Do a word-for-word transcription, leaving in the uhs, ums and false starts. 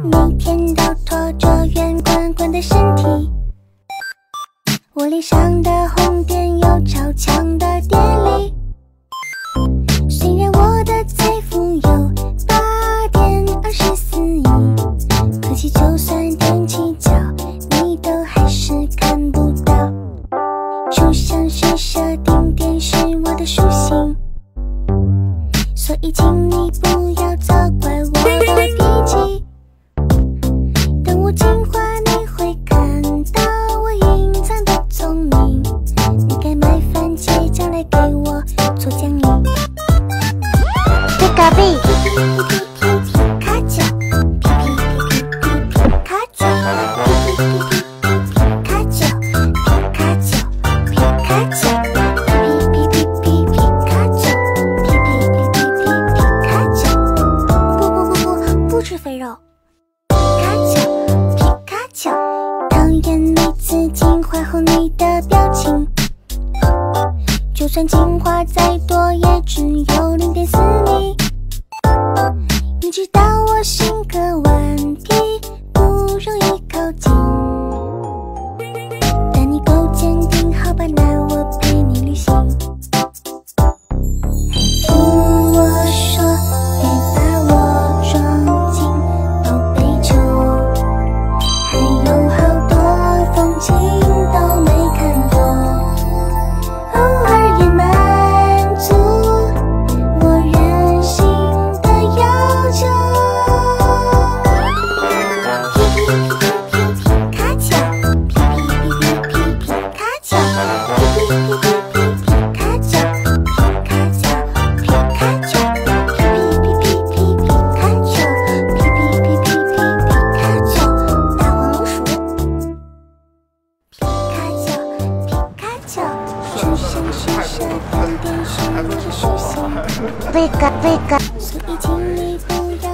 每天都拖着圆滚滚的身体，我脸上的红点有超强的电力。虽然我的财富有八点二十四亿，可惜就算踮起脚，你都还是看不到。初想是设定点是我的属性，所以请你不要责怪我的脾气。等我进化，你会看到我隐藏的聪明。你该买番茄酱来给我做奖励。皮卡比，皮卡丘，皮皮皮皮皮卡丘，皮皮皮皮卡丘，皮卡丘，皮卡丘，皮皮皮皮皮卡丘，皮皮皮皮皮皮卡丘。不不不不，不吃肥肉。皮卡丘，皮卡丘，讨厌每次进化后你的表情。就算进化再多，也只有零点四米。你知道我性格顽皮，不容易靠近，但你够坚定，好吧，那我陪你旅行。听我说，别把我装进宝贝球，还有好多风景都没看过，偶尔也满足我任性的要求。皮皮皮皮皮皮卡丘，皮皮皮皮皮皮卡丘，皮皮皮皮皮皮卡丘，皮卡丘，皮卡丘，皮皮皮皮皮皮卡丘，皮皮皮皮皮皮卡丘，大黄老鼠。皮卡丘，皮卡丘，出生是设定点是我的属性。贝卡贝卡，所以请你不要